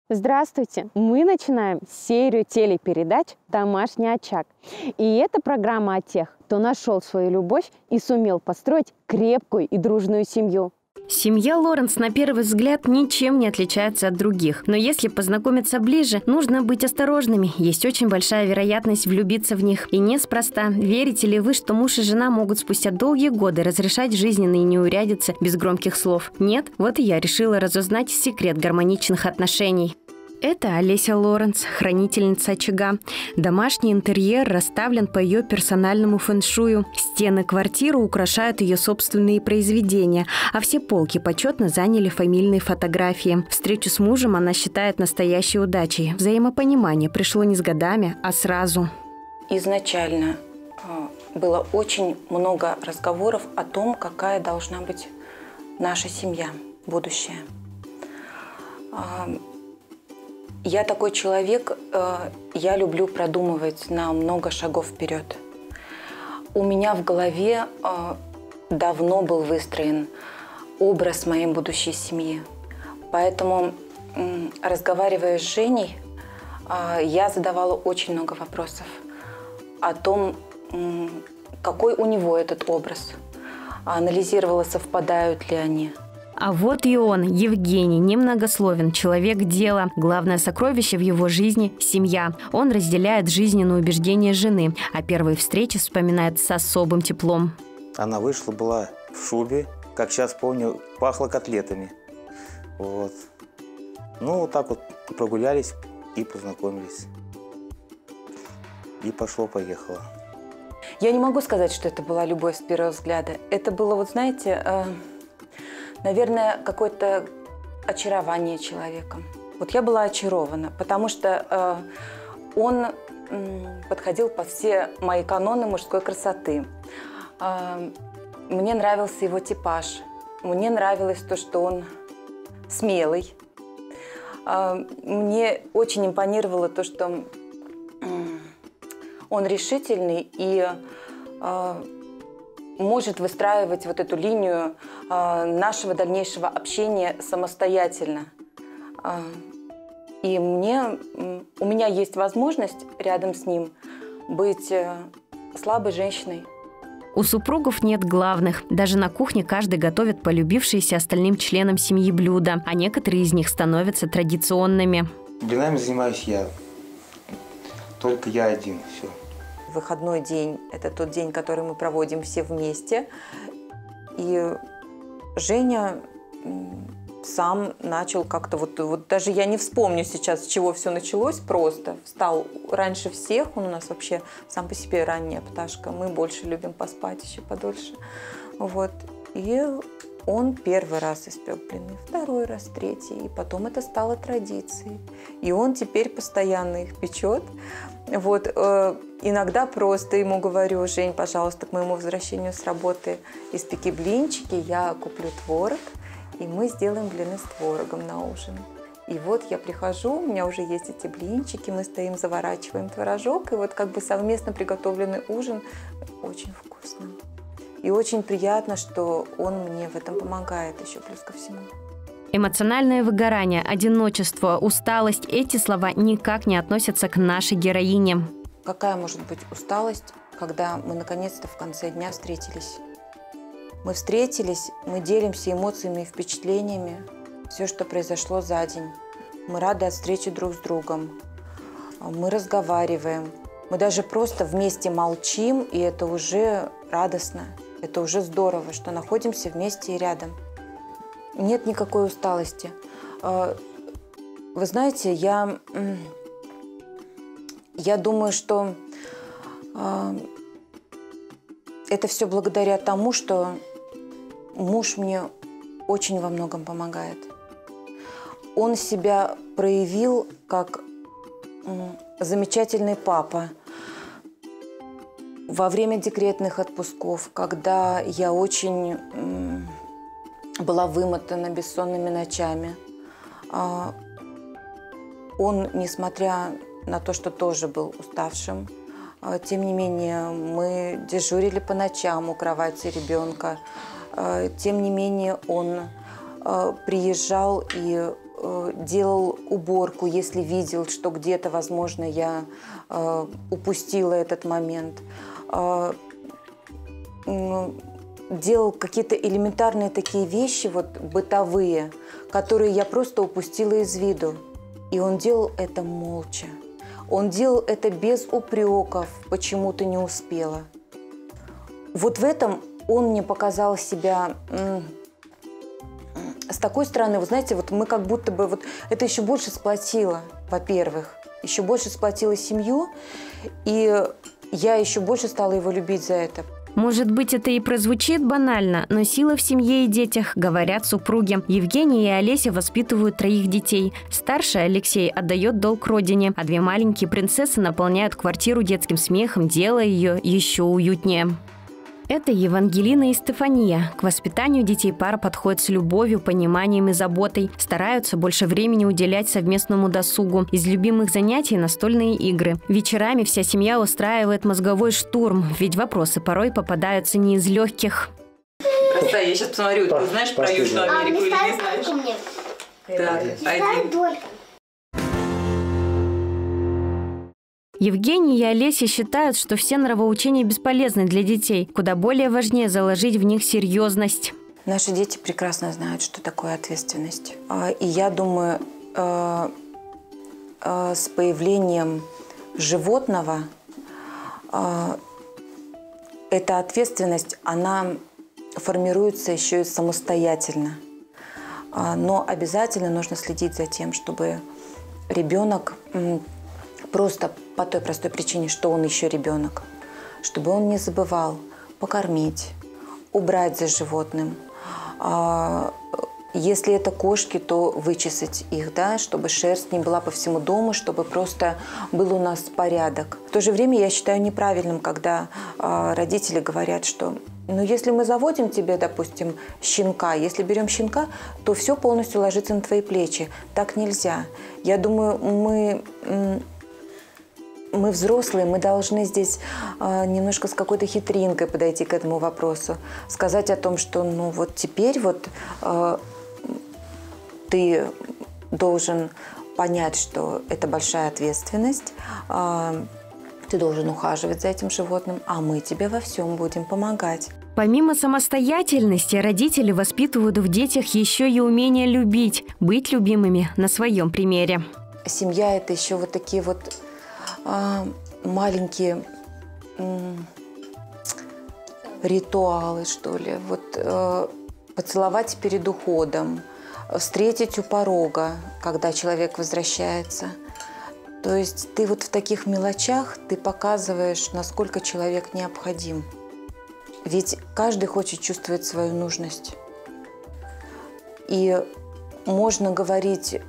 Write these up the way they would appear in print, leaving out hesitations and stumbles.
Здравствуйте! Мы начинаем серию телепередач «Домашний очаг». И это программа о тех, кто нашел свою любовь и сумел построить крепкую и дружную семью. Семья Лоренс на первый взгляд ничем не отличается от других. Но если познакомиться ближе, нужно быть осторожными. Есть очень большая вероятность влюбиться в них. И неспроста. Верите ли вы, что муж и жена могут спустя долгие годы разрешать жизненные неурядицы без громких слов? Нет? Вот и я решила разузнать секрет гармоничных отношений. Это Олеся Лоренс, хранительница очага. Домашний интерьер расставлен по ее персональному фэншую. Стены квартиры украшают ее собственные произведения, а все полки почетно заняли фамильные фотографии. Встречу с мужем она считает настоящей удачей. Взаимопонимание пришло не с годами, а сразу. Изначально было очень много разговоров о том, какая должна быть наша семья, будущее. Я такой человек, я люблю продумывать на много шагов вперед. У меня в голове давно был выстроен образ моей будущей семьи. Поэтому, разговаривая с Женей, я задавала очень много вопросов о том, какой у него этот образ. Анализировала, совпадают ли они. А вот и он, Евгений, немногословен, человек дела. Главное сокровище в его жизни – семья. Он разделяет жизненные убеждения жены, а первые встречи вспоминает с особым теплом. Она вышла, была в шубе, как сейчас помню, пахло котлетами. Вот. Ну, вот так вот прогулялись и познакомились. И пошло-поехало. Я не могу сказать, что это была любовь с первого взгляда. Это было, вот знаете, наверное, какое-то очарование человеком. Вот я была очарована, потому что он подходил под все мои каноны мужской красоты. Мне нравился его типаж. Мне нравилось то, что он смелый. Мне очень импонировало то, что он решительный и может выстраивать вот эту линию нашего дальнейшего общения самостоятельно. И у меня есть возможность рядом с ним быть слабой женщиной. У супругов нет главных. Даже на кухне каждый готовит полюбившиеся остальным членам семьи блюда, а некоторые из них становятся традиционными. Блинами занимаюсь я. Только я один. Все. Выходной день – это тот день, который мы проводим все вместе. И Женя сам начал как-то, вот даже я не вспомню сейчас, с чего все началось, просто встал раньше всех, он у нас вообще сам по себе ранняя пташка, мы больше любим поспать еще подольше. Вот. И он первый раз испек блины, второй раз, третий, и потом это стало традицией. И он теперь постоянно их печет. Вот. Иногда просто ему говорю: Жень, пожалуйста, к моему возвращению с работы испеки блинчики, я куплю творог, и мы сделаем блины с творогом на ужин. И вот я прихожу, у меня уже есть эти блинчики, мы стоим, заворачиваем творожок, и вот как бы совместно приготовленный ужин очень вкусно. И очень приятно, что он мне в этом помогает еще плюс ко всему. Эмоциональное выгорание, одиночество, усталость – эти слова никак не относятся к нашей героине. Какая может быть усталость, когда мы наконец-то в конце дня встретились? Мы встретились, мы делимся эмоциями и впечатлениями. Все, что произошло за день. Мы рады от встречи друг с другом. Мы разговариваем. Мы даже просто вместе молчим, и это уже радостно. Это уже здорово, что находимся вместе и рядом. Нет никакой усталости. Вы знаете, я думаю, что это все благодаря тому, что муж мне очень во многом помогает. Он себя проявил как замечательный папа во время декретных отпусков, когда я очень была вымотана бессонными ночами. Он, несмотря на то, что тоже был уставшим, тем не менее, мы дежурили по ночам у кровати ребенка. Тем не менее, он приезжал и делал уборку, если видел, что где-то, возможно, я упустила этот момент. Делал какие-то элементарные такие вещи, вот бытовые, которые я просто упустила из виду. И он делал это молча. Он делал это без упреков, почему ты не успела. Вот в этом он мне показал себя с такой стороны, вы знаете, вот мы как будто бы, вот это еще больше сплотило, во-первых, еще больше сплотило семью, и я еще больше стала его любить за это. Может быть, это и прозвучит банально, но сила в семье и детях, говорят супруги. Евгения и Олеся воспитывают 3 детей. Старший, Алексей, отдает долг родине, а 2 маленькие принцессы наполняют квартиру детским смехом, делая ее еще уютнее. Это Евангелина и Стефания. К воспитанию детей пара подходит с любовью, пониманием и заботой. Стараются больше времени уделять совместному досугу. Из любимых занятий – настольные игры. Вечерами вся семья устраивает мозговой штурм, ведь вопросы порой попадаются не из легких. Просто я сейчас посмотрю, ты знаешь про Южную Америку или не знаешь? Так, один. Евгений и Олеся считают, что все нравоучения бесполезны для детей. Куда более важнее заложить в них серьезность. Наши дети прекрасно знают, что такое ответственность. И я думаю, с появлением животного эта ответственность, она формируется еще и самостоятельно. Но обязательно нужно следить за тем, чтобы ребенок просто по той простой причине, что он еще ребенок, чтобы он не забывал покормить, убрать за животным. Если это кошки, то вычесать их, да, чтобы шерсть не была по всему дому, чтобы просто был у нас порядок. В то же время я считаю неправильным, когда родители говорят, что ну, если мы заводим тебе, допустим, щенка, если берем щенка, то все полностью ложится на твои плечи. Так нельзя. Я думаю, мы взрослые, мы должны здесь немножко с какой-то хитринкой подойти к этому вопросу. Сказать о том, что ну вот теперь вот ты должен понять, что это большая ответственность, ты должен ухаживать за этим животным, а мы тебе во всем будем помогать. Помимо самостоятельности, родители воспитывают в детях еще и умение любить, быть любимыми на своем примере. Семья – это еще вот такие вот маленькие ритуалы, что ли. Вот поцеловать перед уходом, встретить у порога, когда человек возвращается. То есть ты вот в таких мелочах ты показываешь, насколько человек необходим. Ведь каждый хочет чувствовать свою нужность. И можно говорить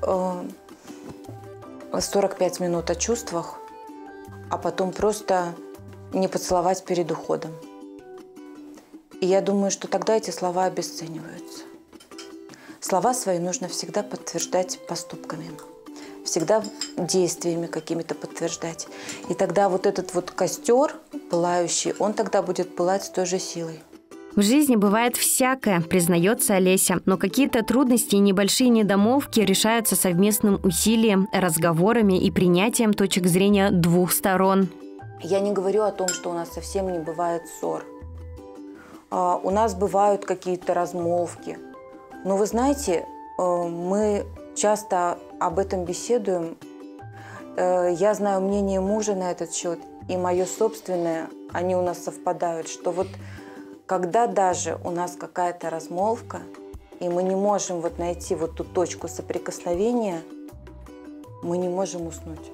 45 минут о чувствах, а потом просто не поцеловать перед уходом. И я думаю, что тогда эти слова обесцениваются. Слова свои нужно всегда подтверждать поступками, всегда действиями какими-то подтверждать. И тогда вот этот вот костер пылающий, он тогда будет пылать с той же силой. В жизни бывает всякое, признается Олеся, но какие-то трудности и небольшие недомолвки решаются совместным усилием, разговорами и принятием точек зрения 2 сторон. Я не говорю о том, что у нас совсем не бывает ссор. У нас бывают какие-то размолвки. Но вы знаете, мы часто об этом беседуем. Я знаю мнение мужа на этот счет, и мое собственное, они у нас совпадают, что вот когда даже у нас какая-то размолвка, и мы не можем вот найти вот ту точку соприкосновения, мы не можем уснуть.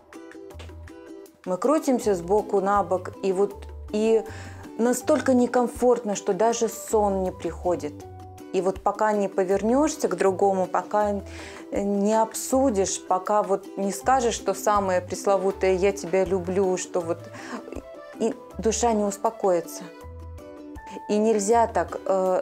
Мы крутимся сбоку на бок, и настолько некомфортно, что даже сон не приходит. И вот пока не повернешься к другому, пока не обсудишь, пока вот не скажешь, что самое пресловутое «я тебя люблю», что вот и душа не успокоится. И нельзя так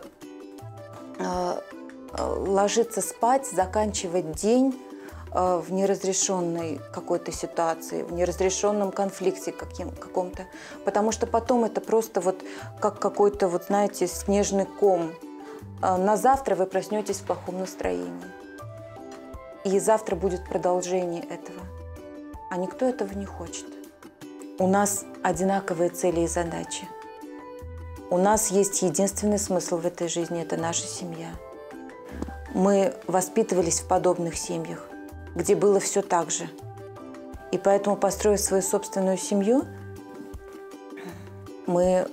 ложиться спать, заканчивать день в неразрешенной какой-то ситуации, в неразрешенном конфликте каком-то. Потому что потом это просто вот как какой-то, вот знаете, снежный ком. На завтра вы проснетесь в плохом настроении. и завтра будет продолжение этого. А никто этого не хочет. У нас одинаковые цели и задачи. У нас есть единственный смысл в этой жизни – это наша семья. Мы воспитывались в подобных семьях, где было все так же. И поэтому, построив свою собственную семью, мы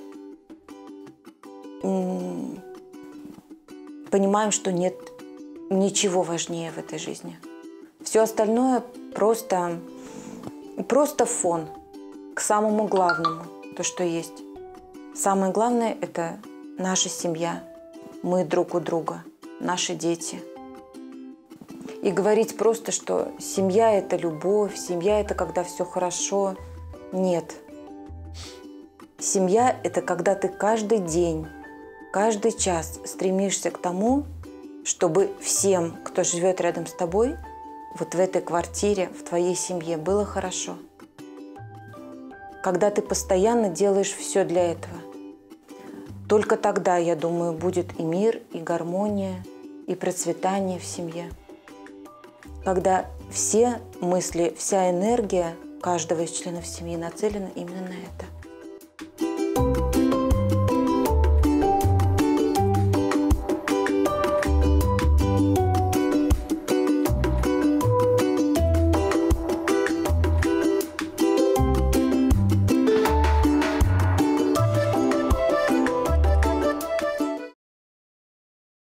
понимаем, что нет ничего важнее в этой жизни. Все остальное просто фон к самому главному, то, что есть. Самое главное – это наша семья, мы друг у друга, наши дети. И говорить просто, что семья – это любовь, семья – это когда все хорошо. Нет. Семья – это когда ты каждый день, каждый час стремишься к тому, чтобы всем, кто живет рядом с тобой, вот в этой квартире, в твоей семье было хорошо. Когда ты постоянно делаешь все для этого. Только тогда, я думаю, будет и мир, и гармония, и процветание в семье. Когда все мысли, вся энергия каждого из членов семьи нацелена именно на это.